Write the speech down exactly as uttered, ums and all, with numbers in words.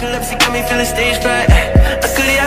epilepsy got me feeling stage fright. Luckily I